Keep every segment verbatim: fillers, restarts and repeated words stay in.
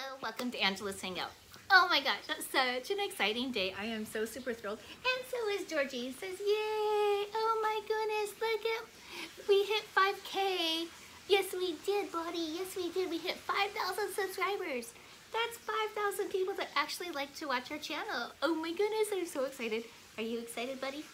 Hello, welcome to Angela's Hangout. Oh my gosh, that's such an exciting day. I am so super thrilled. And so is Georgie. It says, yay! Oh my goodness, look at, we hit five K. Yes, we did, buddy. Yes, we did. We hit five thousand subscribers. That's five thousand people that actually like to watch our channel. Oh my goodness, I'm so excited. Are you excited, buddy?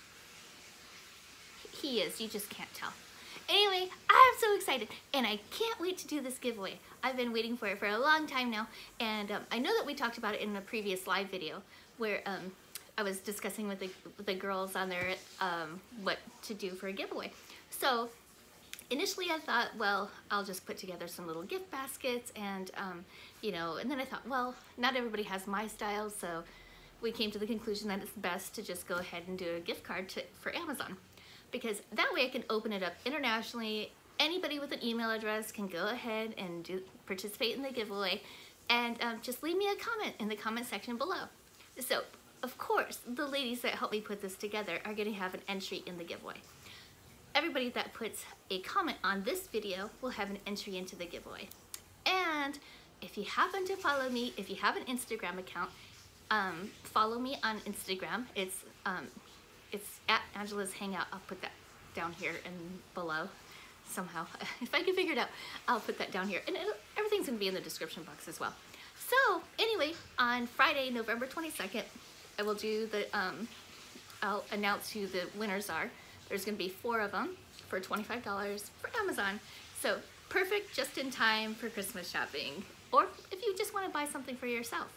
He is, you just can't tell. Anyway, I'm so excited and I can't wait to do this giveaway. I've been waiting for it for a long time now, and um, I know that we talked about it in a previous live video where um, I was discussing with the, with the girls on there um, what to do for a giveaway. So initially I thought, well, I'll just put together some little gift baskets and, um, you know, and then I thought, well, not everybody has my style, so we came to the conclusion that it's best to just go ahead and do a gift card to, for Amazon. Because that way I can open it up internationally. Anybody with an email address can go ahead and do participate in the giveaway, and um, just leave me a comment in the comment section below. So, of course, the ladies that helped me put this together are going to have an entry in the giveaway. Everybody that puts a comment on this video will have an entry into the giveaway. And if you happen to follow me, if you have an Instagram account, um, follow me on Instagram. It's um, It's at Angela's Hangout. I'll put that down here and below somehow. If I can figure it out, I'll put that down here. And it'll, everything's gonna be in the description box as well. So anyway, on Friday, November twenty-second, I will do the, um, I'll announce who the winners are. There's gonna be four of them for twenty-five dollars for Amazon. So perfect just in time for Christmas shopping. Or if you just wanna buy something for yourself.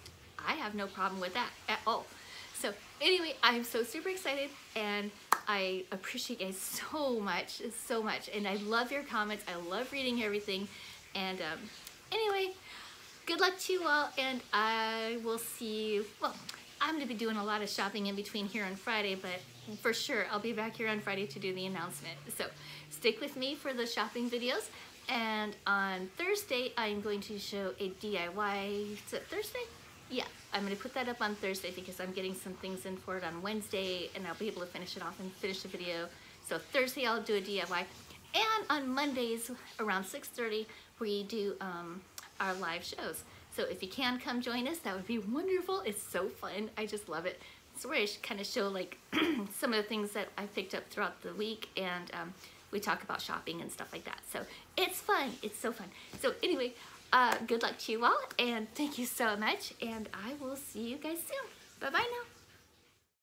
I have no problem with that at all. So anyway, I'm so super excited and I appreciate you guys so much, so much. And I love your comments. I love reading everything. And um, anyway, good luck to you all, and I will see you. Well, I'm gonna be doing a lot of shopping in between here on Friday, but for sure, I'll be back here on Friday to do the announcement. So stick with me for the shopping videos. And on Thursday, I'm going to show a D I Y, is it Thursday? Yeah, I'm going to put that up on Thursday because I'm getting some things in for it on Wednesday, and I'll be able to finish it off and finish the video. So Thursday I'll do a D I Y. And on Mondays around six thirty, we do um, our live shows. So if you can come join us, that would be wonderful. It's so fun. I just love it. It's where I kind of show like some of the things that I picked up throughout the week, and um, we talk about shopping and stuff like that. So it's fun. It's so fun. So anyway, Uh, good luck to you all, and thank you so much, and I will see you guys soon. Bye-bye now.